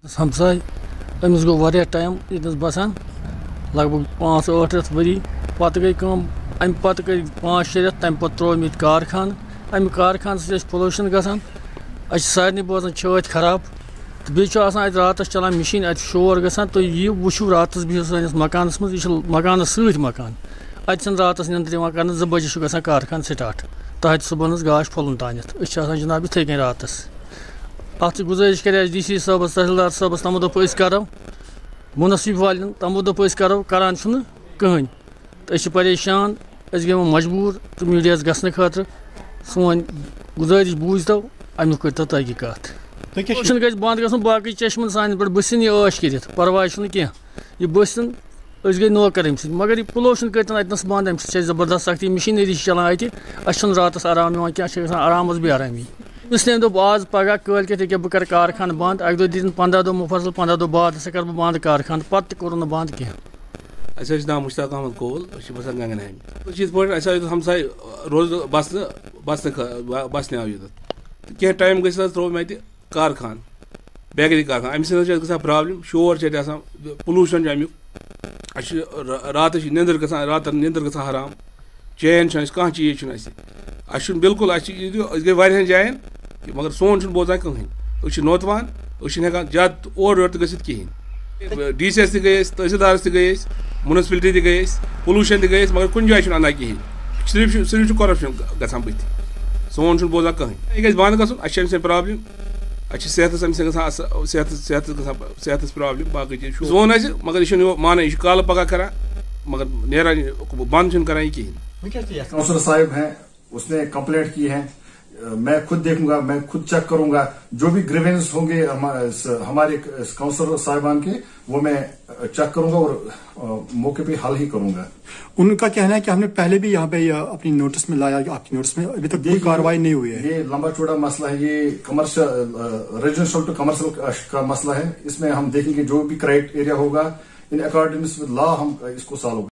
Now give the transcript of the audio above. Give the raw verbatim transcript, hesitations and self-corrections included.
ہمسائے امس گو واریاہ ٹائم یتنس بسان لگ بھگ پانچ ٲٹھ رٮ۪تھ ؤری پتہٕ گٔے کٲم امہِ پتہٕ گٔے پانٛژھ شےٚ رٮ۪تھ تمہِ پتہٕ ترٛوو مےٚ ییٚتہِ کارخانہٕ امہِ کارخانہٕ سۭتۍ چھِ پولوٗشن گژھان اَسہِ چھِ سارنٕے بوزان چھٲتۍ خراب تہٕ بیٚیہِ چھُ آسان اَتہِ راتس چلان مِشیٖن اَتہِ چھُ شور گژھان تُہۍ یِیِو وٕچھِو راتس بِہِو سٲنِس مکانس منٛز یہِ چھُ مکانس سۭتۍ مکان اَتہِ چھنہٕ راتس نیندٕر یِوان کرنہٕ زٕ بجے چھُ گژھان کارخانہٕ سٹاٹ تحت صبحن ہٕنٛز گاش پھۄلُن تانٮ۪تھ أسۍ چھِ آسان جناب یِتھٕے کٔنۍ راتس اتھ گُزٲرِش کرے اَسہِ ڈی سی صٲبس تحصیلدار صٲبس تمو دوٚپ أسۍ کرو مُنسِب والٮ۪ن تمو دوٚپ أسۍ کرو کران چھُنہٕ کٕہٕنۍ تہٕ أسۍ چھِ پریشان أسۍ گٔے وۄنۍ مجبوٗر تہٕ میٖڈیاہس گژھنہٕ خٲطرٕ سون گُزٲرِش بوٗزتو امیُک کٔرتو تُہۍ یہِ کتھ پولوٗشن گژھِ بنٛد گژھُن باقٕے چشمن سانٮ۪ن پٮ۪ٹھ بٔسِن یہِ عٲش کٔرِتھ پرواے چھُنہٕ کینٛہہ یہِ بٔسِن أسۍ گٔے نوکر امہِ سۭتۍ مگر یہِ پولوٗشن کٔرتن اتنس بنٛد امہِ سۭتۍ چھِ اَسہِ زبردست سختی مِشیٖنٔری چھِ چلان اتہِ اَسہِ چھُنہٕ راتس آرام یِوان کینٛہہ اَسہِ چھِ گژھان آرامس بے آرامی أمِس تٔمۍ دوٚپ آز پگاہ کٲلۍ کٮ۪تھ ییٚکیٛاہ بہٕ کرٕ کارخانہٕ بنٛد اکہِ دۄہ دِتِن پنٛداہ دۄہ مُفصل پنٛداہ دۄہ بعد ہسا کرٕ بہٕ بنٛد کارخانہٕ پتہٕ تہِ کوٚرُن نہٕ بنٛد کینٛہہ اَسہِ حظ چھُ ناو مُشتاق احمد کول أسۍ چھِ بسان گنگن ہامہِ یِتھ پٲٹھۍ اَسہِ آو ہمساے روز بسنہٕ بسنہٕ بسنہِ آو یوٚتَتھ کینٛہہ ٹایم گٔژھِتھ حظ ترٛوو مےٚ اَتہِ کارخان بیکری کارخان اَمہِ سۭتۍ حظ چھِ اَسہِ گژھان پرٛابلِم شور چھِ اَتہِ آسان پُلوٗشن چھُ اَمیُک اَسہِ چھُ راتس چھِ نیندٕر گژھان راتن نیندٕر گژھان حرام چین چھُنہٕ اَسہِ کانٛہہ چیٖز چھُنہٕ اَسہِ اَسہِ چھُنہٕ بِلکُل اَسہِ چھِ أسۍ گٔے واریاہن جاین مگر سون چھُنہٕ بوزان کٕہٕنۍ أسۍ چھِ نوتوان أسۍ چھِنہٕ ہٮ۪کان زیادٕ اورٕ یورٕ تہِ گٔژھِتھ کِہیٖنۍ ڈی سی ایس تہِ گٔے أسۍ تحصیلدارس تہِ گٔے أسۍ مُنسپلٹی تہِ گٔے أسۍ پولوٗشن تہِ گٔے أسۍ مگر کُنہِ جایہِ چھُنہٕ اندان کِہیٖنۍ صرف چھُ صرف چھُ کۄرپشن گژھان بٕتھِ سون چھُنہٕ بوزان کٕہٕنۍ یہِ گژھِ بنٛد گژھُن اَسہِ چھِ اَمہِ سۭتۍ پرٛابلِم اَسہِ چھِ صحتس اَمہِ سۭتۍ گژھان اَصٕل صحتس صحتس گژھان صحتس پرٛابلِم باقٕے چیٖز چھُ زون اَسہِ مگر یہِ چھُنہٕ مانان یہِ چھُ کالہٕ پگاہ کران مگر نیران بنٛد چھُنہٕ کران یہِ کِہیٖنۍ کونسلر صاحب ہیں اس نے کمپلینٹ کی ہے میں خود دیکھوں گا میں خود چیک کروں گا جو بھی گریونس ہوں گے ہمارے کونسلر صاحبان کے وہ میں چیک کروں گا اور موقع پہ حل ہی کروں گا. ان کا کہنا ہے کہ ہم نے پہلے بھی یہاں پہ اپنی نوٹس میں لایا آپ کی نوٹس میں ابھی تک کوئی کاروائی نہیں ہوئی ہے. یہ لمبا چوڑا مسئلہ ہے یہ کمرشل ریزیڈینشل ٹو کمرشل کا مسئلہ ہے اس میں ہم دیکھیں گے جو بھی کرائٹ ایریا ہوگا ان اکارڈنگس ود لا ہم اس کو سالو